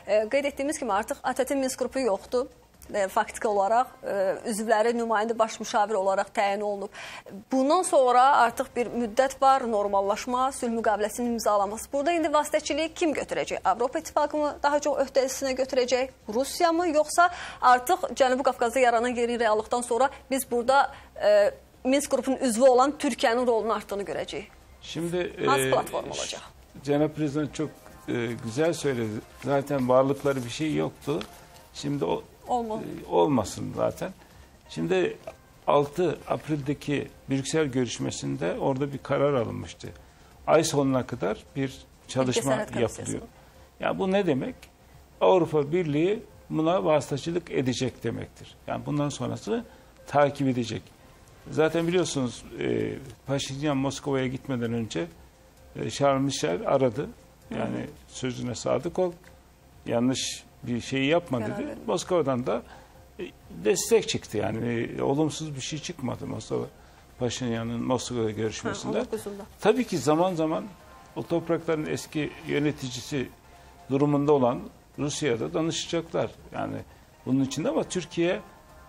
qeyd etdiyimiz kimi artıq ATƏT-in Minsk qrupu yoxdur. Faktiki olaraq üzvləri nümayəndə baş müşavir olaraq təyin olunub. Bundan sonra artıq bir müddət var, normallaşma, sülh müqaviləsinin imzalanması. Burada indi vasitəçiliyi kim götürəcək? Avropa İttifaqı mı daha çox öhdəsinə götürəcək? Rusiya mı? Yoxsa artıq Cənubi Qafqazda yaranan yeni reallıqdan sonra biz burada Minsk qrupunun üzvü olan Türkiyənin rolunun artdığını görəcəyik? Şimdi hansı platform olacaq? Cenab-ı Prezident çok güzel söyledi. Zaten varlıkları bir şey yoktu. Şimdi o olmasın zaten. Şimdi 6 April'deki Brüksel görüşmesinde orada bir karar alınmıştı. Ay sonuna kadar bir çalışma yapılıyor. Yani bu ne demek? Avrupa Birliği buna vasıtacılık edecek demektir. Yani bundan sonrasını takip edecek. Zaten biliyorsunuz Paşinyan Moskova'ya gitmeden önce Charles Michel aradı. Yani sözüne sadık ol. Yanlış bir şey yapma dedi. Moskova'dan da destek çıktı. Yani olumsuz bir şey çıkmadı Paşinyan'ın Moskova görüşmesinde. Tabii ki zaman zaman o toprakların eski yöneticisi durumunda olan Rusya'da danışacaklar. Yani bunun içinde ama Türkiye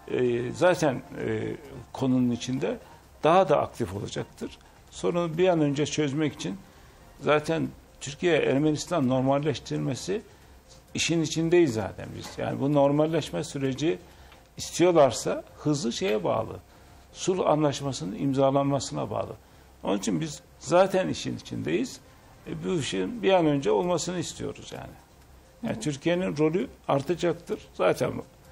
zaten konunun içinde daha da aktif olacaktır. Sorunu bir an önce çözmek için zaten Türkiye-Ermenistan normalleştirmesi işin içindeyiz zaten biz. Yani bu normalleşme süreci istiyorlarsa hızlı şeye bağlı. Sulh anlaşmasının imzalanmasına bağlı. Onun için biz zaten işin içindeyiz. Bu işin bir an önce olmasını istiyoruz yani. Yani Türkiye'nin rolü artacaktır. Zaten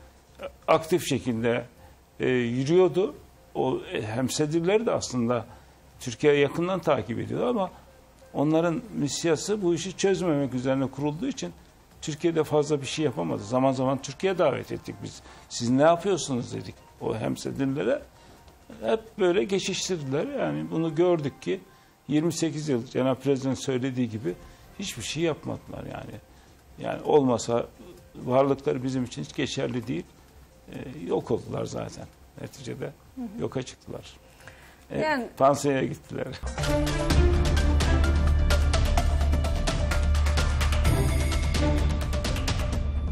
aktif şekilde yürüyordu. O hemşehrileri de aslında Türkiye'ye yakından takip ediyor ama onların misyası bu işi çözmemek üzerine kurulduğu için Türkiye'de fazla bir şey yapamadı. Zaman zaman Türkiye'ye davet ettik biz. Siz ne yapıyorsunuz dedik o hemşehrilere. Hep böyle geçiştirdiler. Yani bunu gördük ki 28 yıl Cenab-ı Prezident söylediği gibi hiçbir şey yapmadılar yani. Yani olmasa varlıkları bizim için hiç geçerli değil. Yok oldular zaten. Neticede yoka çıktılar. Yani Fransa'ya gittiler.